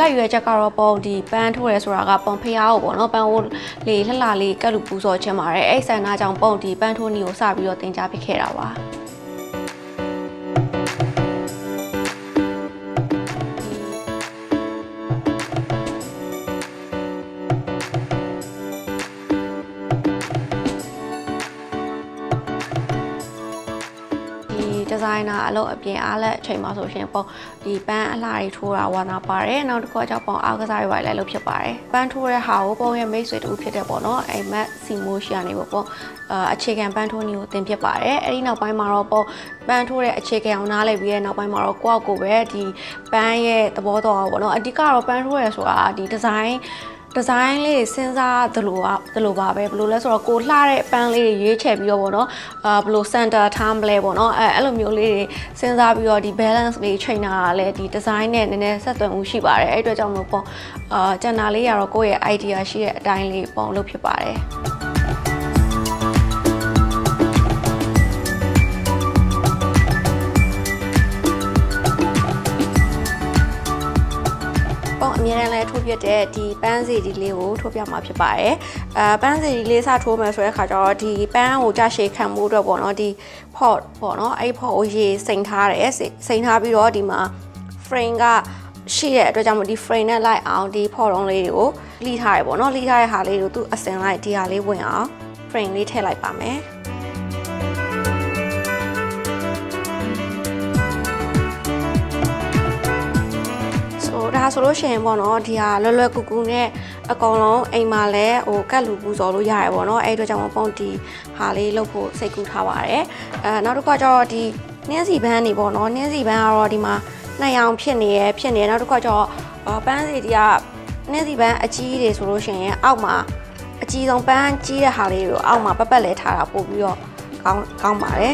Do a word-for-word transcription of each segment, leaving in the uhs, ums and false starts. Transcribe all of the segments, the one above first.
ကရွေးချက်ကတော့ပုံဒီပန်းထိုးရဲဆိုတာကပုံဖျားကိုပေါ့နော်ပန်းကိုလေလှလှလေးကတ်လူပူစော်ချင်ပါတယ်အဲ့ဆန္ဒကြောင့်ပုံဒီပန်းထိုးနီကိုစပြီးတော့တင် ကြားဖြစ်ခဲ့တာပါဒီဇိုင်နာအလုပ်အပြင်အားလက်အချိန်မှာဆိုရှင်ပေါ့ဒီပန်းအလှတွေထိုးတာဝါနာပါတယ်နောက်တစ်ခုကကြောင့်ပေါ့အားကစားတွေပါလည်းလုပ်ဖြစ်ပါတယ်ပန်းထိုးတဲ့ဟာကိုပုံရဲ့မိတ်ဆွေတူဖြစ်တဲ့ပေါ့နော်အိမ်မက်စီမိုးရှာနေပေါ့ပေါ့အခြေခံပန်းထိုးနည်းကိုသင်ဖြစ်ပါတယ်အဲ့ဒီနောက်ပိုင်းမှာတော့ပေါ့ပန်းထိုးတဲ့အခြေခံအောင်နားလည်ပြီးတဲ့နောက်ပိုင်းမှာတော့ကိုယ့်ကိုယ်ပဲဒီပန်းရဲ့သဘောတော်ပေါ့နော်အဓိကတော့ပန်းထိုးရဲဆိုတာဒီဒီဇိုင်းဒီဇိုင်းလေးစဉ်းစားသလိုอ่ะသလိုပါပဲဘယ်လိုလဲဆိုတော့ကိုလှတဲ့ပန်းလေးတွေရွေးချယ်ပြီးတော့ပေါ့နော်အာဘယ်လို center time လဲပေါ့နော်အဲအဲ့လိုမျိုးလေးတွေစဉ်းစားပြီးတော့ဒီ balance လေးချိန်တာလည်းဒီ design နဲ့နည်းနည်းဆက်သွယ်မှုရှိပါတယ်အဲ့အတွက်ကြောင့်မို့ပေါ့အာကျန်တာလေးကတော့ကိုယ့်ရဲ့ idea ရှိတဲ့အတိုင်းလေးပုံလုပ်ဖြစ်ပါတယ်အမြဲတမ်းလဲထိုးပြတဲ့ဒီပန်းစီဒီလေးကိုထိုးပြမှာဖြစ်ပါတယ်အဲပန်းစီဒီလေးစထိုးမယ်ဆိုတဲ့အခါကျတော့ဒီပန်းကိုကြာရှည်ခံမှုအတွက်ပေါ့နော်ဒီ pot ပေါ့နော်အဲ့ pot ကိုရေစိမ်ထားတယ်စိမ်ထားပြီးတော့ဒီမှာ frame ကရှိတဲ့အတွက်ကြောင့်မို့ဒီ frame နဲ့လိုက်အောင်ဒီ pot လုံးလေးတွေကိုလှီးထားရပေါ့နော်လှီးထားတဲ့ဟာလေးကိုသူအစင်လိုက်ဒီဟာလေးဝင်အောင် frame လေးထည့်လိုက်ပါမယ်ဒါဆိုလို့ရှိရင်ပေါ့နော်ဒီဟာလွယ်လွယ်ကူကူနဲ့အကောင်လုံးအိမ်မှာလည်းဟိုကတ်လူပူစော်လို့ရတယ်ပေါ့နော်အဲ့အတွက်ကြောင့်ပုံဒီဟာလေးလုပ်ဖို့စိတ်ကူးထားပါတယ်အဲနောက်တစ်ခါကျတော့ဒီနှင်းစီပန်းနေပေါ့နော်နှင်းစီပန်းကတော့ဒီမှာနှစ်ရောင်ဖြစ်နေရဖြစ်နေနောက်တစ်ခါကျတော့ပန်းစီဒီကနှင်းစီပန်းအကြီးတွေဆိုလို့ရှိရင်အောက်မှာအကြီးဆုံးပန်းကြီးတဲ့ဟာလေးကိုအောက်မှာပတ်ပတ်လဲထားတာပို့ပြီးတော့ကောင်းကောင်းပါတယ်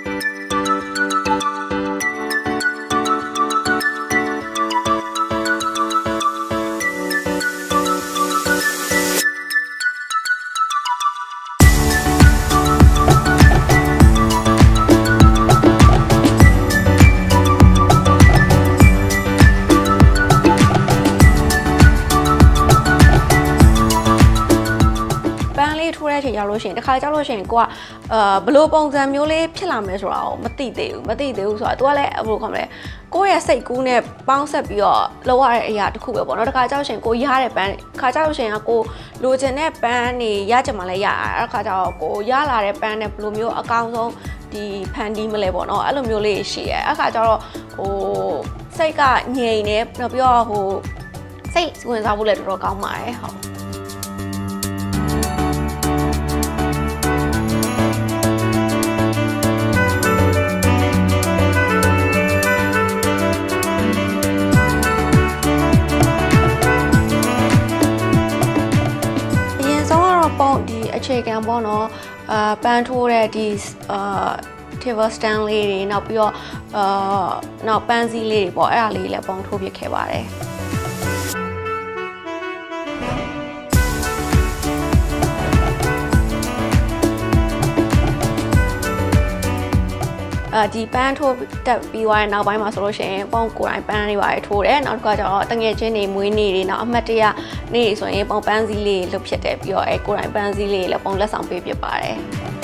ချိန်ရောက်လို့ရှိရင်တခါကြောက်လို့ရှိရင်ကိုကအာဘလို့ပုံစံမျိုးလေးဖြစ်လာမယ်ဆိုတာကိုမသိသေးဘူးမသိသေးဘူးဆိုတာ तू ကလည်းဘယ်လိုခေါ်မလဲကိုယ့်ရဲ့စိတ်ကူးနဲ့ပေါင်းဆက်ပြီးတော့လောက်ရတဲ့အရာတစ်ခုပဲပေါ့နော်တခါကြောက်ရှင်ကိုရတဲ့ပန်းခါကြောက်ရှင်ကကိုလိုချင်တဲ့ပန်းနေရကြမှာလဲရအဲ့ခါကြောက်ကိုရလာတဲ့ပန်းနဲ့ဘယ်လိုမျိုးအကောင်းဆုံးဒီဖန်တီးမလဲပေါ့နော်အဲ့လိုမျိုးလေးရှိရဲအဲ့ခါကျတော့ဟိုစိတ်ကငြိမ်နေပြီးတော့ဟိုစိတ်ဝင်စားဖို့လည်းတော်တော်ကောင်းပါတယ်ဟုတ်အခြေခံပေါ့နော်အာပန်းထိုးတဲ့ဒီအာ table stand လေးတွေနောက်ပြီးတော့အာနောက်ပန်းစည်းလေးတွေပေါ့အဲ့ဒါလေးလည်းပုံထိုးပြခဲ့ပါတယ်ဒီပန်းထိုးတက်ပြီးသွားတဲ့နောက်ပိုင်းမှာဆိုလို့ရှိရင်ပုံကိုယ်တိုင်ပန်းတွေပါထိုးတယ်နောက်တစ်ခါကျတော့တငယ်ချင်းတွေမွေးနေ့တွေနောက်အမှတ်တရနေ့ဆိုရင်ပုံပန်းစည်းလေးလှုပ်ဖြစ်တယ်ပြီးတော့အဲကိုယ်တိုင်ပန်းစည်းလေးလည်းပုံလက်ဆောင်ပေးပြပါတယ်